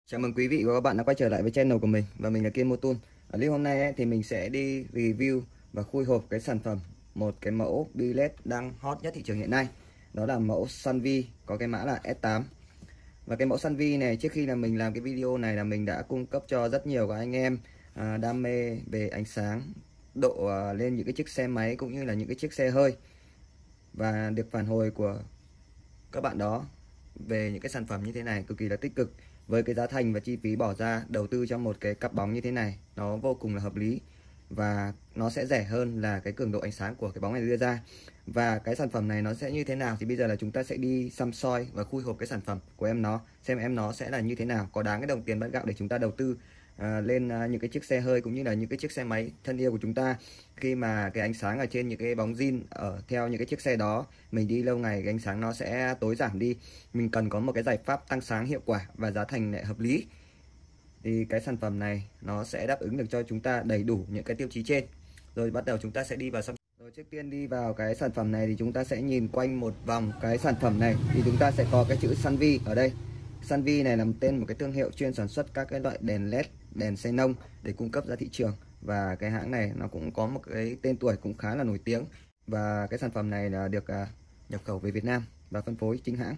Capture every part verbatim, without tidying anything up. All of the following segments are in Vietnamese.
Chào mừng quý vị và các bạn đã quay trở lại với channel của mình, và mình là Kiên Motul. Ở clip hôm nay ấy, thì mình sẽ đi review và khui hộp cái sản phẩm, một cái mẫu bi led đang hot nhất thị trường hiện nay. Đó là mẫu Sunvi có cái mã là S tám. Và cái mẫu Sunvi này, trước khi là mình làm cái video này là mình đã cung cấp cho rất nhiều các anh em à, đam mê về ánh sáng độ à, lên những cái chiếc xe máy cũng như là những cái chiếc xe hơi, và được phản hồi của các bạn đó về những cái sản phẩm như thế này cực kỳ là tích cực. Với cái giá thành và chi phí bỏ ra đầu tư cho một cái cặp bóng như thế này, nó vô cùng là hợp lý, và nó sẽ rẻ hơn là cái cường độ ánh sáng của cái bóng này đưa ra. Và cái sản phẩm này nó sẽ như thế nào thì bây giờ là chúng ta sẽ đi xăm soi và khui hộp cái sản phẩm của em nó, xem em nó sẽ là như thế nào, có đáng cái đồng tiền bát gạo để chúng ta đầu tư à, lên à, những cái chiếc xe hơi cũng như là những cái chiếc xe máy thân yêu của chúng ta. Khi mà cái ánh sáng ở trên những cái bóng zin ở theo những cái chiếc xe đó, mình đi lâu ngày cái ánh sáng nó sẽ tối giảm đi. Mình cần có một cái giải pháp tăng sáng hiệu quả và giá thành lại hợp lý, thì cái sản phẩm này nó sẽ đáp ứng được cho chúng ta đầy đủ những cái tiêu chí trên. Rồi bắt đầu chúng ta sẽ đi vào sản rồi trước tiên đi vào cái sản phẩm này thì chúng ta sẽ nhìn quanh một vòng cái sản phẩm này, thì chúng ta sẽ có cái chữ Sunvi ở đây. Sunvi này là tên một cái thương hiệu chuyên sản xuất các cái loại đèn led, đèn xenon để cung cấp ra thị trường, và cái hãng này nó cũng có một cái tên tuổi cũng khá là nổi tiếng. Và cái sản phẩm này là được uh, nhập khẩu về Việt Nam và phân phối chính hãng.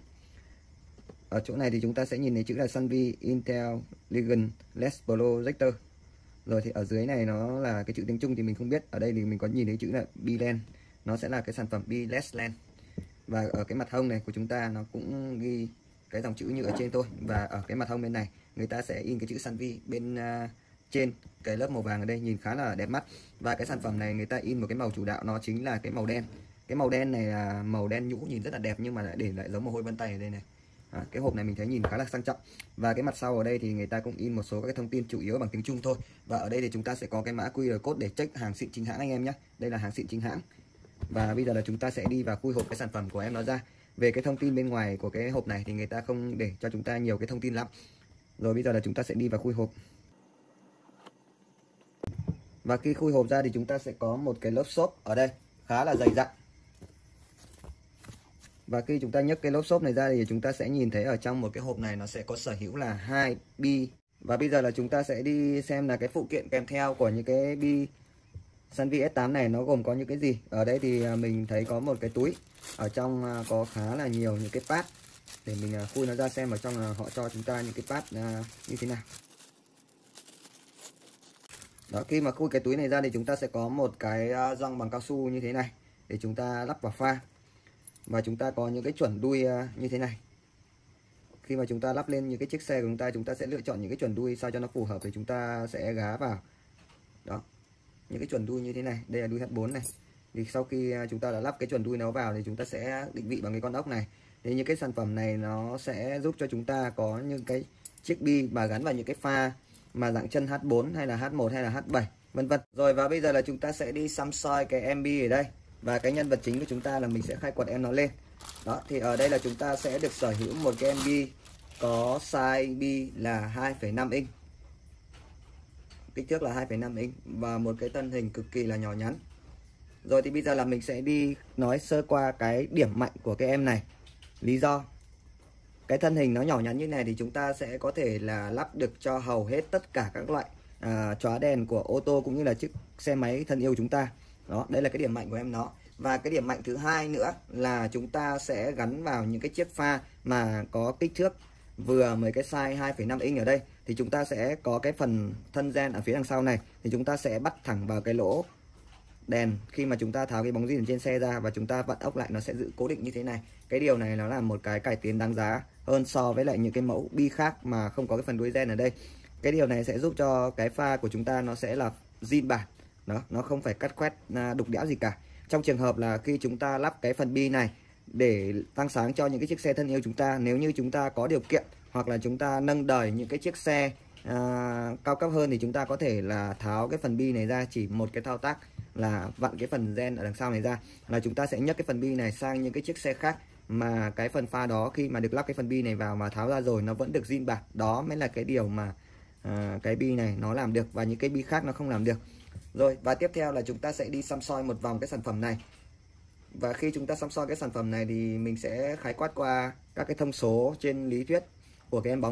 Ở chỗ này thì chúng ta sẽ nhìn thấy chữ là Sunvi Intelligent led Projector. Rồi thì ở dưới này nó là cái chữ tiếng Trung thì mình không biết. Ở đây thì mình có nhìn thấy chữ là bi-len, nó sẽ là cái sản phẩm bi-led len. Và ở cái mặt hông này của chúng ta nó cũng ghi cái dòng chữ như ở trên thôi. Và ở cái mặt hông bên này người ta sẽ in cái chữ Sunvi bên uh, trên cái lớp màu vàng ở đây, nhìn khá là đẹp mắt. Và cái sản phẩm này người ta in một cái màu chủ đạo, nó chính là cái màu đen. Cái màu đen này là màu đen nhũ, nhìn rất là đẹp nhưng mà lại để lại giống mồ hôi vân tay ở đây này. À, cái hộp này mình thấy nhìn khá là sang trọng. Và cái mặt sau ở đây thì người ta cũng in một số các cái thông tin chủ yếu bằng tiếng Trung thôi. Và ở đây thì chúng ta sẽ có cái mã quy rờ code để check hàng xịn chính hãng anh em nhé. Đây là hàng xịn chính hãng. Và bây giờ là chúng ta sẽ đi vào khui hộp cái sản phẩm của em nó ra. Về cái thông tin bên ngoài của cái hộp này thì người ta không để cho chúng ta nhiều cái thông tin lắm. Rồi bây giờ là chúng ta sẽ đi vào khui hộp. Và khi khui hộp ra thì chúng ta sẽ có một cái lớp xốp ở đây khá là dày dặn. Và khi chúng ta nhấc cái lốp xốp này ra thì chúng ta sẽ nhìn thấy ở trong một cái hộp này nó sẽ có sở hữu là hai bi. Và bây giờ là chúng ta sẽ đi xem là cái phụ kiện kèm theo của những cái bi Sunvi S tám này nó gồm có những cái gì. Ở đây thì mình thấy có một cái túi, ở trong có khá là nhiều những cái pad. Để mình khui nó ra xem ở trong là họ cho chúng ta những cái pad như thế nào. Đó, khi mà khui cái túi này ra thì chúng ta sẽ có một cái gioăng bằng cao su như thế này để chúng ta lắp vào pha. Và chúng ta có những cái chuẩn đuôi như thế này. Khi mà chúng ta lắp lên những cái chiếc xe của chúng ta, chúng ta sẽ lựa chọn những cái chuẩn đuôi sao cho nó phù hợp thì chúng ta sẽ gá vào. Đó, những cái chuẩn đuôi như thế này, đây là đuôi H bốn này. Thì sau khi chúng ta đã lắp cái chuẩn đuôi nó vào thì chúng ta sẽ định vị bằng cái con ốc này. Thì những cái sản phẩm này nó sẽ giúp cho chúng ta có những cái chiếc bi mà gắn vào những cái pha mà dạng chân H bốn hay là H một hay là H bảy vân vân. Rồi và bây giờ là chúng ta sẽ đi xăm soi cái em bi ở đây. Và cái nhân vật chính của chúng ta là mình sẽ khai quật em nó lên. Đó, thì ở đây là chúng ta sẽ được sở hữu một cái em bi có size bi là hai phẩy năm inch, kích thước là hai phẩy năm inch và một cái thân hình cực kỳ là nhỏ nhắn. Rồi thì bây giờ là mình sẽ đi nói sơ qua cái điểm mạnh của cái em này. Lý do cái thân hình nó nhỏ nhắn như này thì chúng ta sẽ có thể là lắp được cho hầu hết tất cả các loại à, chóa đèn của ô tô cũng như là chiếc xe máy thân yêu chúng ta. Đó, đây là cái điểm mạnh của em nó. Và cái điểm mạnh thứ hai nữa là chúng ta sẽ gắn vào những cái chiếc pha mà có kích thước vừa mới cái size hai phẩy năm inch ở đây, thì chúng ta sẽ có cái phần thân gen ở phía đằng sau này, thì chúng ta sẽ bắt thẳng vào cái lỗ đèn. Khi mà chúng ta tháo cái bóng zin trên xe ra và chúng ta vặn ốc lại, nó sẽ giữ cố định như thế này. Cái điều này nó là một cái cải tiến đáng giá hơn so với lại những cái mẫu bi khác mà không có cái phần đuôi gen ở đây. Cái điều này sẽ giúp cho cái pha của chúng ta nó sẽ là zin bản. Đó, nó không phải cắt khoét đục đẽo gì cả. Trong trường hợp là khi chúng ta lắp cái phần bi này để tăng sáng cho những cái chiếc xe thân yêu chúng ta, nếu như chúng ta có điều kiện hoặc là chúng ta nâng đời những cái chiếc xe à, cao cấp hơn thì chúng ta có thể là tháo cái phần bi này ra, chỉ một cái thao tác là vặn cái phần gen ở đằng sau này ra là chúng ta sẽ nhấc cái phần bi này sang những cái chiếc xe khác, mà cái phần pha đó khi mà được lắp cái phần bi này vào mà tháo ra rồi nó vẫn được zin bản. Đó mới là cái điều mà à, cái bi này nó làm được và những cái bi khác nó không làm được. Rồi và tiếp theo là chúng ta sẽ đi xăm soi một vòng cái sản phẩm này. Và khi chúng ta xăm soi cái sản phẩm này thì mình sẽ khái quát qua các cái thông số trên lý thuyết của cái em bóng này.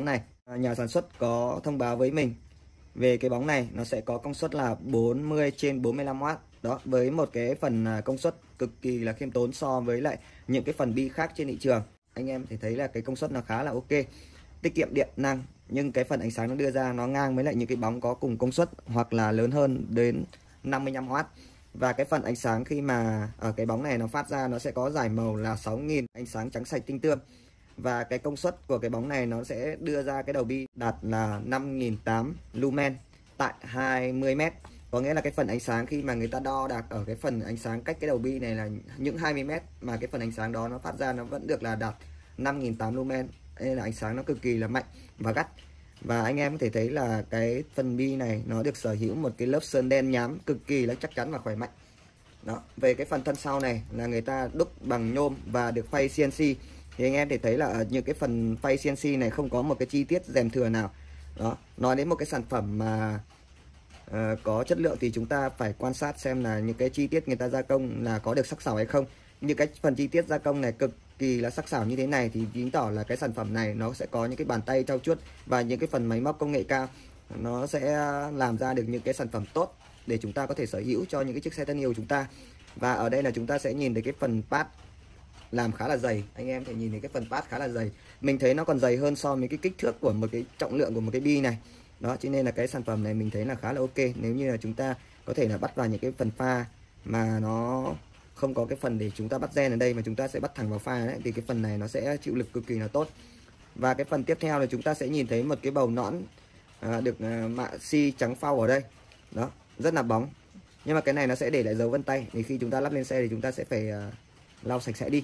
Nhà sản xuất có thông báo với mình về cái bóng này, nó sẽ có công suất là bốn mươi trên bốn mươi lăm oát. Đó, với một cái phần công suất cực kỳ là khiêm tốn so với lại những cái phần bi khác trên thị trường. Anh em thì thấy là cái công suất nó khá là ok, tiết kiệm điện năng, nhưng cái phần ánh sáng nó đưa ra nó ngang với lại những cái bóng có cùng công suất hoặc là lớn hơn đến năm mươi lăm oát. Và cái phần ánh sáng khi mà ở cái bóng này nó phát ra, nó sẽ có dải màu là sáu nghìn, ánh sáng trắng sạch tinh tươm. Và cái công suất của cái bóng này nó sẽ đưa ra cái đầu bi đạt là năm nghìn tám trăm lumen tại hai mươi mét. Có nghĩa là cái phần ánh sáng khi mà người ta đo đạc ở cái phần ánh sáng cách cái đầu bi này là những hai mươi mét, mà cái phần ánh sáng đó nó phát ra nó vẫn được là đạt năm nghìn tám trăm lumen. Đây là ánh sáng nó cực kỳ là mạnh và gắt. Và anh em có thể thấy là cái phần bi này nó được sở hữu một cái lớp sơn đen nhám cực kỳ là chắc chắn và khỏe mạnh. Đó, về cái phần thân sau này là người ta đúc bằng nhôm và được phay xê en xê. Thì anh em thể thấy là ở những cái phần phay xê en xê này không có một cái chi tiết rèm thừa nào. Đó, nói đến một cái sản phẩm mà uh, có chất lượng thì chúng ta phải quan sát xem là những cái chi tiết người ta gia công là có được sắc sảo hay không. Như cái phần chi tiết gia công này cực kỳ là sắc sảo như thế này thì chứng tỏ là cái sản phẩm này nó sẽ có những cái bàn tay trau chuốt và những cái phần máy móc công nghệ cao, nó sẽ làm ra được những cái sản phẩm tốt để chúng ta có thể sở hữu cho những cái chiếc xe thân yêu của chúng ta. Và ở đây là chúng ta sẽ nhìn thấy cái phần pad làm khá là dày. Anh em thể nhìn thấy cái phần pad khá là dày, mình thấy nó còn dày hơn so với cái kích thước của một cái trọng lượng của một cái bi này. Đó, cho nên là cái sản phẩm này mình thấy là khá là ok. Nếu như là chúng ta có thể là bắt vào những cái phần pha mà nó không có cái phần để chúng ta bắt gen ở đây, mà chúng ta sẽ bắt thẳng vào pha đấy, thì cái phần này nó sẽ chịu lực cực kỳ là tốt. Và cái phần tiếp theo là chúng ta sẽ nhìn thấy một cái bầu nõn à, được à, mạ xi trắng phau ở đây. Đó, rất là bóng. Nhưng mà cái này nó sẽ để lại dấu vân tay, thì khi chúng ta lắp lên xe thì chúng ta sẽ phải à, lau sạch sẽ đi.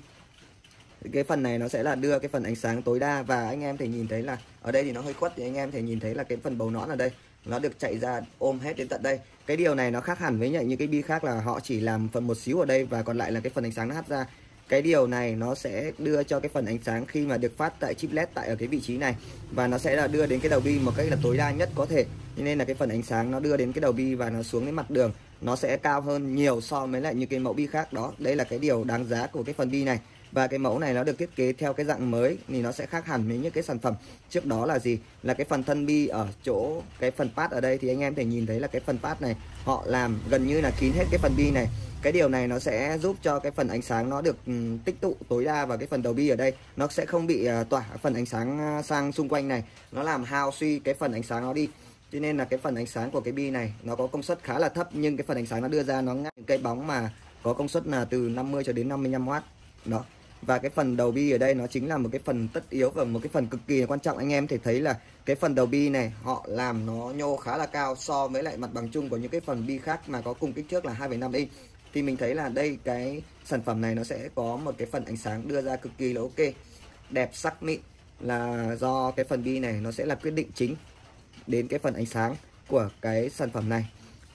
Cái phần này nó sẽ là đưa cái phần ánh sáng tối đa. Và anh em thể nhìn thấy là ở đây thì nó hơi khuất, thì anh em thể nhìn thấy là cái phần bầu nõn ở đây nó được chạy ra ôm hết đến tận đây. Cái điều này nó khác hẳn với những cái bi khác là họ chỉ làm phần một xíu ở đây và còn lại là cái phần ánh sáng nó hắt ra. Cái điều này nó sẽ đưa cho cái phần ánh sáng khi mà được phát tại chip led tại ở cái vị trí này, và nó sẽ là đưa đến cái đầu bi một cách là tối đa nhất có thể. Cho nên là cái phần ánh sáng nó đưa đến cái đầu bi và nó xuống đến mặt đường nó sẽ cao hơn nhiều so với lại những cái mẫu bi khác. Đó, đây là cái điều đáng giá của cái phần bi này. Và cái mẫu này nó được thiết kế theo cái dạng mới thì nó sẽ khác hẳn với những cái sản phẩm trước đó là gì? Là cái phần thân bi ở chỗ cái phần pad ở đây thì anh em thể nhìn thấy là cái phần pad này họ làm gần như là kín hết cái phần bi này. Cái điều này nó sẽ giúp cho cái phần ánh sáng nó được um, tích tụ tối đa vào cái phần đầu bi ở đây. Nó sẽ không bị uh, tỏa phần ánh sáng uh, sang xung quanh này, nó làm hao suy cái phần ánh sáng nó đi. Cho nên là cái phần ánh sáng của cái bi này nó có công suất khá là thấp, nhưng cái phần ánh sáng nó đưa ra nó ngắt cái bóng mà có công suất là từ năm mươi cho đến năm mươi lăm oát. Đó. Và cái phần đầu bi ở đây nó chính là một cái phần tất yếu và một cái phần cực kỳ là quan trọng. Anh em thể thấy là cái phần đầu bi này họ làm nó nhô khá là cao so với lại mặt bằng chung của những cái phần bi khác mà có cùng kích thước là hai phẩy năm inch. Thì mình thấy là đây cái sản phẩm này nó sẽ có một cái phần ánh sáng đưa ra cực kỳ là ok, đẹp sắc mịn, là do cái phần bi này nó sẽ là quyết định chính đến cái phần ánh sáng của cái sản phẩm này.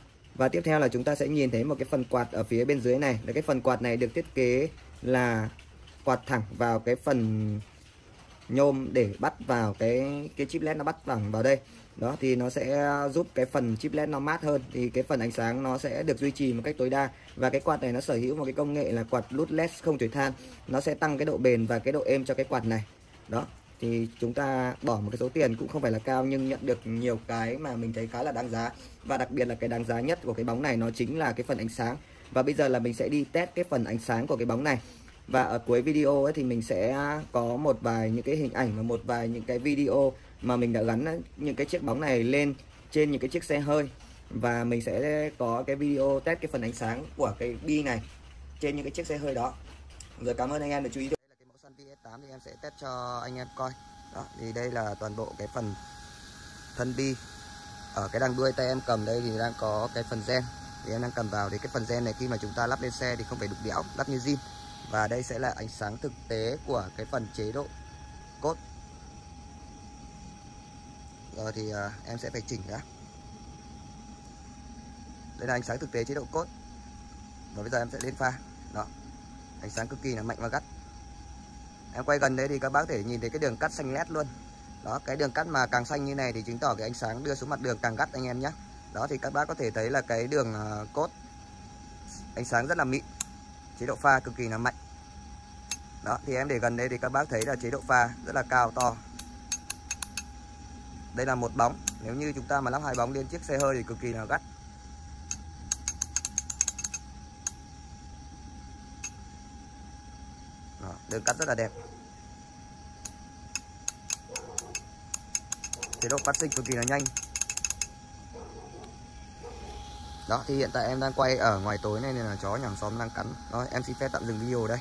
Và tiếp theo là chúng ta sẽ nhìn thấy một cái phần quạt ở phía bên dưới này. Là cái phần quạt này được thiết kế là quạt thẳng vào cái phần nhôm để bắt vào cái cái chip led nó bắt thẳng vào đây. Đó thì nó sẽ giúp cái phần chip led nó mát hơn, thì cái phần ánh sáng nó sẽ được duy trì một cách tối đa. Và cái quạt này nó sở hữu một cái công nghệ là quạt lút led không chổi than, nó sẽ tăng cái độ bền và cái độ êm cho cái quạt này. Đó thì chúng ta bỏ một cái số tiền cũng không phải là cao nhưng nhận được nhiều cái mà mình thấy khá là đáng giá. Và đặc biệt là cái đáng giá nhất của cái bóng này nó chính là cái phần ánh sáng. Và bây giờ là mình sẽ đi test cái phần ánh sáng của cái bóng này. Và ở cuối video ấy thì mình sẽ có một vài những cái hình ảnh và một vài những cái video mà mình đã gắn những cái chiếc bóng này lên trên những cái chiếc xe hơi. Và mình sẽ có cái video test cái phần ánh sáng của cái bi này trên những cái chiếc xe hơi đó. Rồi, cảm ơn anh em đã chú ý. Đây là cái mẫu Sun vê ét tám thì em sẽ test cho anh em coi. Đó, thì đây là toàn bộ cái phần thân bi. Ở cái đằng đuôi tay em cầm đây thì đang có cái phần gen. Thì em đang cầm vào thì cái phần gen này khi mà chúng ta lắp lên xe thì không phải đục đẽo, lắp như zin. Và đây sẽ là ánh sáng thực tế của cái phần chế độ cốt. Rồi thì uh, em sẽ phải chỉnh đã. Đây là ánh sáng thực tế chế độ cốt. Và bây giờ em sẽ lên pha. Đó, ánh sáng cực kỳ là mạnh và gắt. Em quay gần đây thì các bác có thể nhìn thấy cái đường cắt xanh lét luôn. Đó, cái đường cắt mà càng xanh như này thì chứng tỏ cái ánh sáng đưa xuống mặt đường càng gắt anh em nhé. Đó thì các bác có thể thấy là cái đường uh, cốt ánh sáng rất là mịn, chế độ pha cực kỳ là mạnh. Đó thì em để gần đây thì các bác thấy là chế độ pha rất là cao to. Đây là một bóng. Nếu như chúng ta mà lắp hai bóng lên chiếc xe hơi thì cực kỳ là gắt. Đó, đường cắt rất là đẹp. Chế độ cắt xích cực kỳ là nhanh. Đó, thì hiện tại em đang quay ở ngoài tối này nên là chó nhà hàng xóm đang cắn. Đó, em xin phép tạm dừng video ở đây.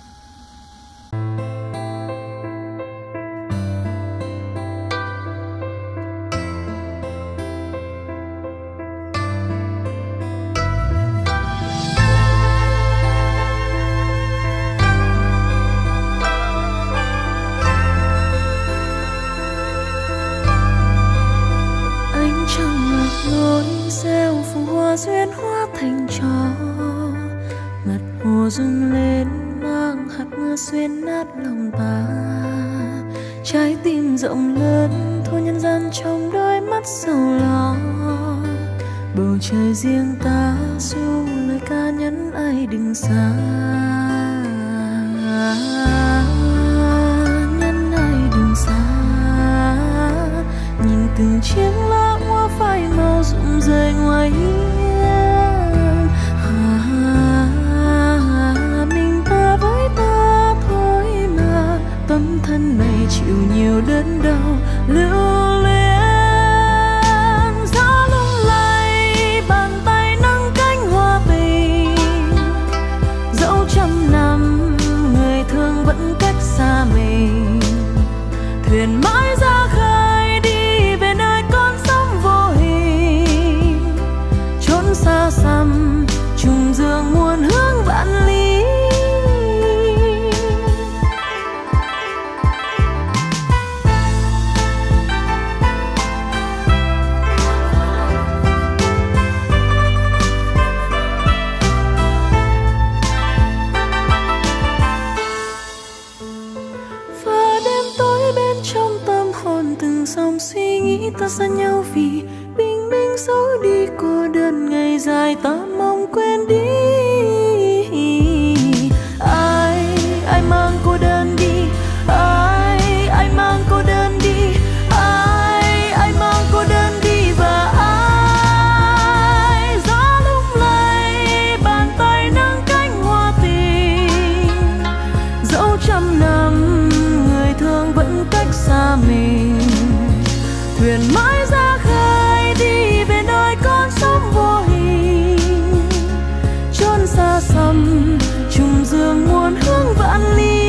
duyên hóa thành trò, mặt hồ rung lên mang hạt mưa xuyên nát lòng ta. Trái tim rộng lớn thôi nhân gian trong đôi mắt sầu lo. Bầu trời riêng ta ru lời ca nhắn ai đừng xa. Nhắn ai đừng xa. Nhìn từng chiếc lá hoa phai màu rụng rơi ngoài hiên. Mình ta với ta thôi mà, tâm thân này chịu nhiều đớn đau lưu luyến. Gió lung lay bàn tay nâng cánh hoa tình, dẫu trăm năm người thương vẫn cách xa mình. Thuyền mãi ra khơi đi về nơi con sóng vô hình, chốn xa xăm trùng dương muôn hướng vạn ly. Dòng suy nghĩ ta xa nhau vì bình minh dấu đi cô đơn ngày dài ta mong quên đi. Ai ai mang cô đơn đi, ai ai mang cô đơn đi, ai ai mang cô đơn đi và ai. Gió lung lay bàn tay nâng cánh hoa tình, dẫu trăm năm người thương vẫn cách xa mình. Thuyền mãi ra khơi đi về nơi con sóng vô hình, chốn xa xăm trùng dương muôn hướng vạn ly.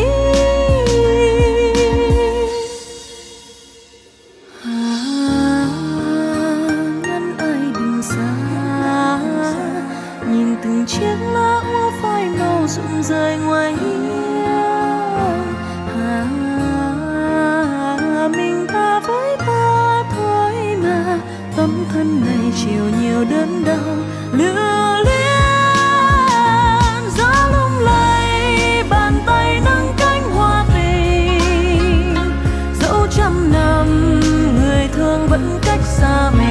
À, ngăn ai đừng xa, nhìn từng chiếc lá hoa phai màu rụng rơi ngoài hiên. À, mình ta với ta thôi mà, tâm thân này chịu nhiều đớn đau lưu luyến. Gió lung lay bàn tay nâng cánh hoa tình, dẫu trăm năm người thương vẫn cách xa mình.